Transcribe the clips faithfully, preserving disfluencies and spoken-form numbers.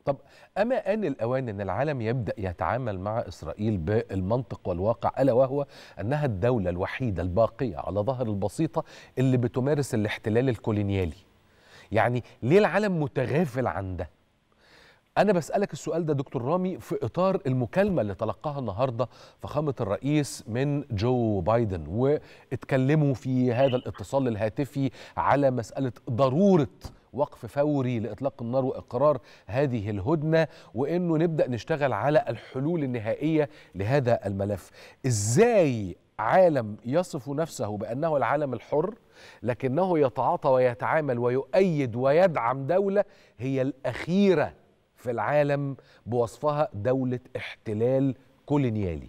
طب أما آن الأوان أن العالم يبدأ يتعامل مع إسرائيل بالمنطق والواقع، ألا وهو أنها الدولة الوحيدة الباقية على ظهر البسيطة اللي بتمارس الاحتلال الكولونيالي. يعني ليه العالم متغافل عن ده؟ أنا بسألك السؤال ده دكتور رامي في إطار المكالمة اللي تلقاها النهاردة فخامة الرئيس من جو بايدن، واتكلموا في هذا الاتصال الهاتفي على مسألة ضرورة وقف فوري لإطلاق النار وإقرار هذه الهدنة، وإنه نبدأ نشتغل على الحلول النهائية لهذا الملف. إزاي عالم يصف نفسه بأنه العالم الحر لكنه يتعاطى ويتعامل ويؤيد ويدعم دولة هي الأخيرة في العالم بوصفها دولة احتلال كولونيالي؟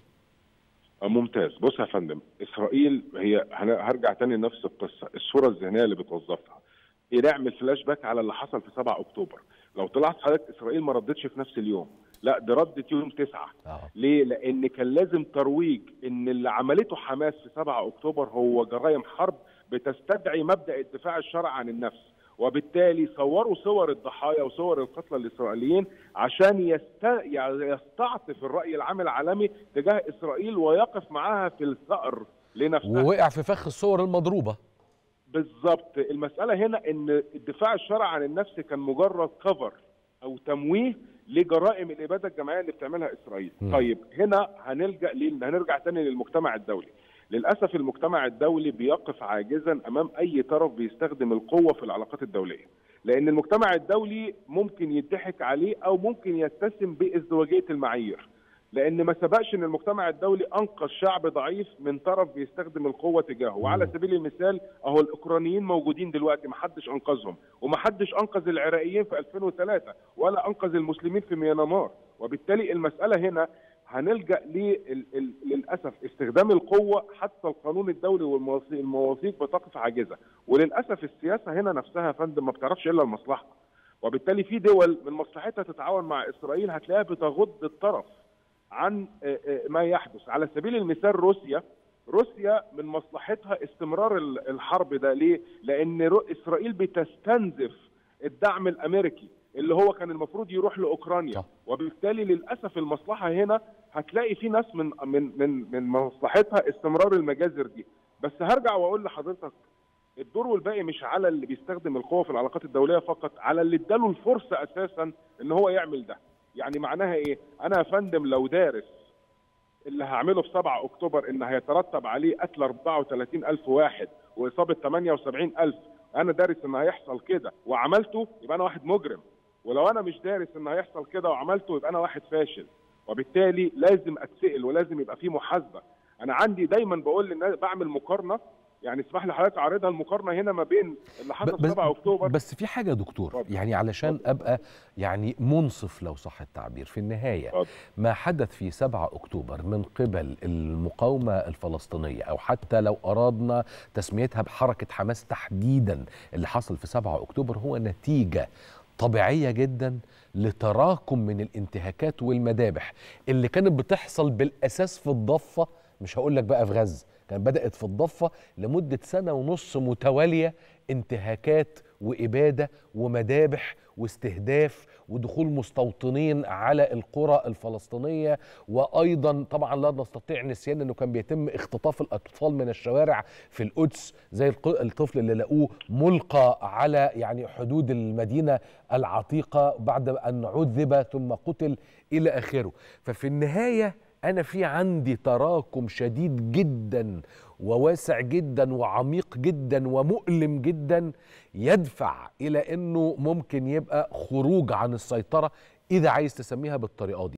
ممتاز. بص يا فندم، اسرائيل هي هرجع تاني لنفس القصه، الصوره الذهنيه اللي بتوظفها ايه، نعمل فلاش باك على اللي حصل في سبعة اكتوبر. لو طلعت حضرتك اسرائيل ما ردتش في نفس اليوم، لا دي ردت يوم تسعة. آه. ليه؟ لان كان لازم ترويج ان اللي عملته حماس في سبعة اكتوبر هو جرائم حرب بتستدعي مبدا الدفاع الشرعي عن النفس، وبالتالي صوروا صور الضحايا وصور القتلى الاسرائيليين عشان يست... يستعطف الراي العام العالمي تجاه اسرائيل ويقف معاها في الثأر لنفسها، ووقع في فخ الصور المضروبه. بالظبط. المساله هنا ان الدفاع الشرعي عن النفس كان مجرد كفر او تمويه لجرائم الاباده الجماعيه اللي بتعملها اسرائيل. م. طيب هنا هنلجا ليه؟ هنرجع تاني للمجتمع الدولي. للأسف المجتمع الدولي بيقف عاجزا أمام أي طرف بيستخدم القوة في العلاقات الدولية، لأن المجتمع الدولي ممكن يضحك عليه أو ممكن يتسم بازدواجية المعايير، لأن ما سبقش أن المجتمع الدولي أنقذ شعب ضعيف من طرف بيستخدم القوة تجاهه. وعلى سبيل المثال أهو الأوكرانيين موجودين دلوقتي، ما حدش أنقذهم، وما حدش أنقذ العراقيين في ألفين وثلاثة ولا أنقذ المسلمين في ميانمار. وبالتالي المسألة هنا هنلجأ للأسف استخدام القوة، حتى القانون الدولي والمواثيق بتقف عاجزة. وللأسف السياسة هنا نفسها يا فندم ما بتعرفش إلا المصلحة، وبالتالي في دول من مصلحتها تتعاون مع إسرائيل هتلاقيها بتغض الطرف عن ما يحدث. على سبيل المثال روسيا روسيا من مصلحتها استمرار الحرب ده. ليه؟ لأن إسرائيل بتستنزف الدعم الأمريكي اللي هو كان المفروض يروح لاوكرانيا، وبالتالي للاسف المصلحه هنا هتلاقي في ناس من من من من مصلحتها استمرار المجازر دي. بس هرجع واقول لحضرتك الدور والباقي مش على اللي بيستخدم القوه في العلاقات الدوليه فقط، على اللي اداله الفرصه اساسا ان هو يعمل ده. يعني معناها ايه؟ انا يا فندم لو دارس اللي هعمله في سبعة اكتوبر ان هيترتب عليه قتل أربعة وثلاثين ألف واحد واصابه ثمانية وسبعين ألف، انا دارس ان هيحصل كده وعملته، يبقى انا واحد مجرم. ولو انا مش دارس ان هيحصل كده وعملته يبقى انا واحد فاشل. وبالتالي لازم اتسأل ولازم يبقى في محاسبه. انا عندي دايما بقول للناس بعمل مقارنه، يعني اسمح لي حضرتك اعرضها المقارنه هنا ما بين اللي حصل في سبعة اكتوبر. بس في حاجه يا دكتور فضل. يعني علشان ابقى يعني منصف لو صح التعبير، في النهايه فضل. ما حدث في سبعة اكتوبر من قبل المقاومه الفلسطينيه، او حتى لو ارادنا تسميتها بحركه حماس تحديدا، اللي حصل في سبعة اكتوبر هو نتيجه طبيعية جدا لتراكم من الانتهاكات والمذابح اللي كانت بتحصل بالأساس في الضفة. مش هقول لك بقى في غزة، كان بدأت في الضفة لمدة سنة ونص متوالية، انتهاكات وإبادة ومذابح واستهداف ودخول مستوطنين على القرى الفلسطينية. وأيضا طبعا لا نستطيع نسيان أنه كان بيتم اختطاف الأطفال من الشوارع في القدس، زي الطفل اللي لقوه ملقى على يعني حدود المدينة العتيقة بعد أن عذب ثم قتل إلى آخره. ففي النهاية أنا في عندي تراكم شديد جدا وواسع جدا وعميق جدا ومؤلم جدا يدفع إلى أنه ممكن يبقى خروج عن السيطرة، إذا عايز تسميها بالطريقة دي.